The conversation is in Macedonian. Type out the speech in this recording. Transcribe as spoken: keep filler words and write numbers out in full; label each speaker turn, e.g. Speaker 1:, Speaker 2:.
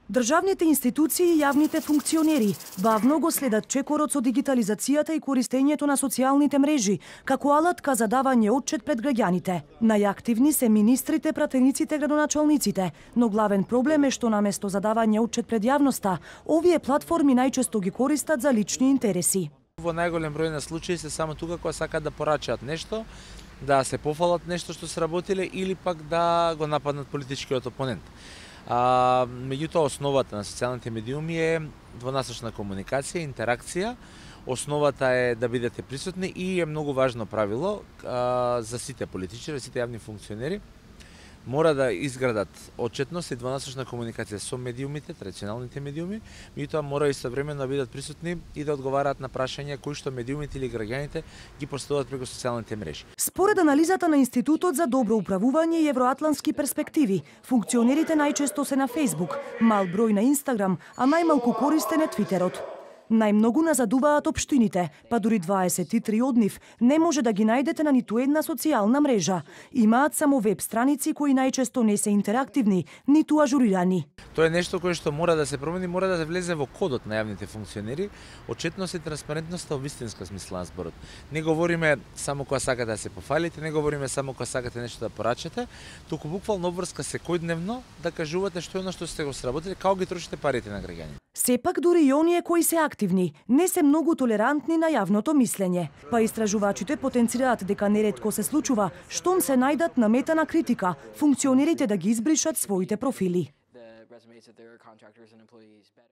Speaker 1: Државните институции и јавните функционери бавно го следат чекорот со дигитализацијата и користењето на социјалните мрежи, како алат ка задавање отчет пред граѓаните. Најактивни се министрите, пратениците, градоначалниците, но главен проблем е што наместо задавање отчет пред јавноста, овие платформи најчесто ги користат за лични интереси.
Speaker 2: Во најголем број на случаи се само тука кога сакаат да порачаат нешто, да се пофалат нешто што се работиле или пак да го нападнат политичкиот опонент. А, меѓутоа, основата на социјалните медиуми е двонасочна комуникација, интеракција. Основата е да бидете присутни и е многу важно правило а, за сите политичари, сите јавни функционери. Мора да изградат отчетност и двонасочна комуникација со медиумите, традиционалните медиуми, меѓутоа мора истовремено да бидат присутни и да одговараат на прашања кои што медиумите или граѓаните ги поставуваат преку социјалните мрежи.
Speaker 1: Според анализата на Институтот за добро управување и евроатлантски перспективи, функционерите најчесто се на Facebook, мал број на Instagram, а најмалку користен е Твитерот. Најмногу назадуваат општините, па дури дваесет и три од нив не може да ги најдете на ниту една социјална мрежа. Имаат само веб страници кои најчесто не се интерактивни, ниту ажурирани.
Speaker 2: Тоа е нешто кое што мора да се промени, мора да се влезе во кодот на јавните функционери. Отчетност и транспарентност во вистинска смисла на зборот. Не говориме само кога сакате да се пофалите, не говориме само кога сакате нешто да порачате, туку буквално обврска секојдневно да кажувате што е оно што сте го сработили, како ги трошите парите на граѓаните.
Speaker 1: Сепак дури и оние кои се активни не се многу толерантни на јавното мислење. Па истражувачите потенцираат дека неретко се случува штом се најдат на мета на критика, функционерите да ги избришат своите профили.